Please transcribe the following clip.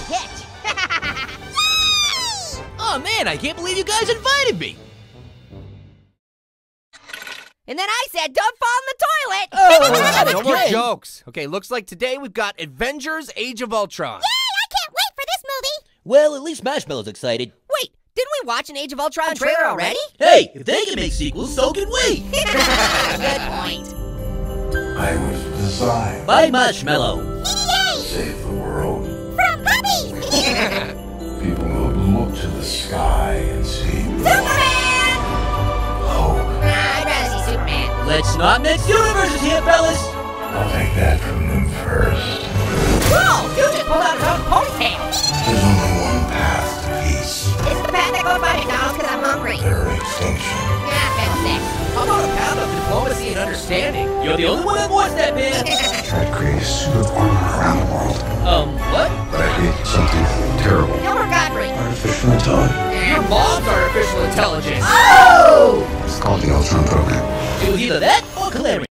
pitch. Oh man, I can't believe you guys invited me. And then I said, don't fall in the toilet. No more jokes. Okay, looks like today we've got Avengers Age of Ultron. Yay, I can't wait for this movie. Well, at least Marshmallow's excited. Wait, didn't we watch an Age of Ultron trailer already? Hey, if they can make sequels, so can we. Good point. I was designed Bye, Marshmallow. to save the world. From puppies. People will look to the sky and see Superman! hope. I'd rather see Superman. Let's not mix universes here, fellas. I'll take that from them first. Whoa, you just pulled out his own ponytail. There's only one path to peace. Is it the path that goes by McDonald's because I'm hungry? Their extinction. Yeah, been sick. I'm on a path of diplomacy and understanding. You're the only one that wants that, man. Try to create a suit of armor around the world. What? But I hate something terrible. Gilbert Godfrey. Artificial intelligence. Your mom's artificial intelligence. Oh! It's called the Ultron program. It was either that or Clary.